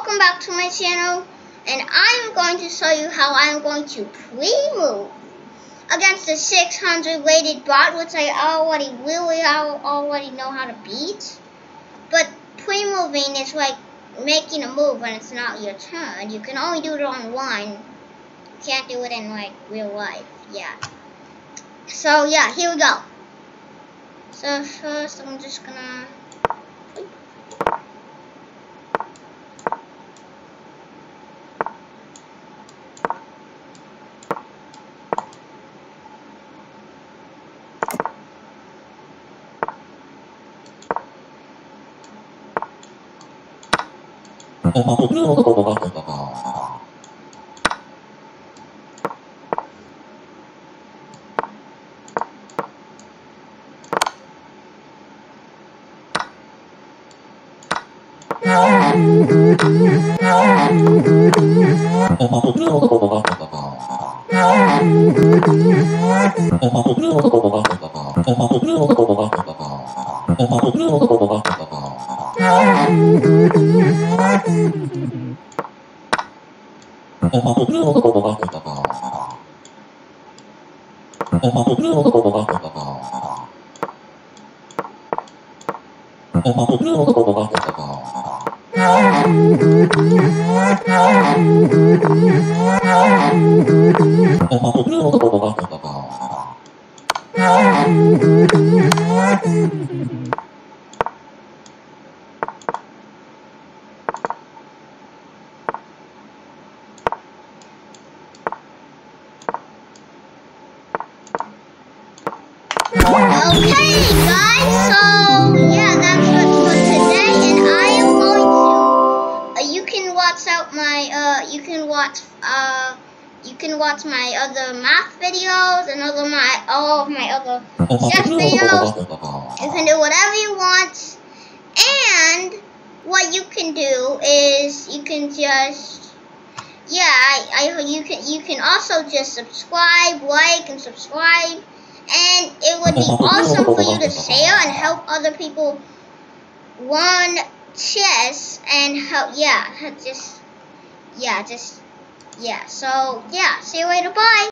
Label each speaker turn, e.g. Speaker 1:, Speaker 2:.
Speaker 1: welcome back to my channel, and I'm going to show you how I'm going to pre-move against the 600 rated bot, which I already know how to beat. But pre-moving is like making a move when it's not your turn. You can only do it online. You can't do it in like real life. Yeah. So yeah, here we go. So first I'm just gonna okay, guys, so yeah, that's it for today, and I am going to, you can watch my other math videos and all of my other chess videos. You can do whatever you want, and what you can do is you can just, you can also just subscribe, like, and subscribe. And it would be awesome for you to share and help other people learn chess and help, so yeah, see you later, bye.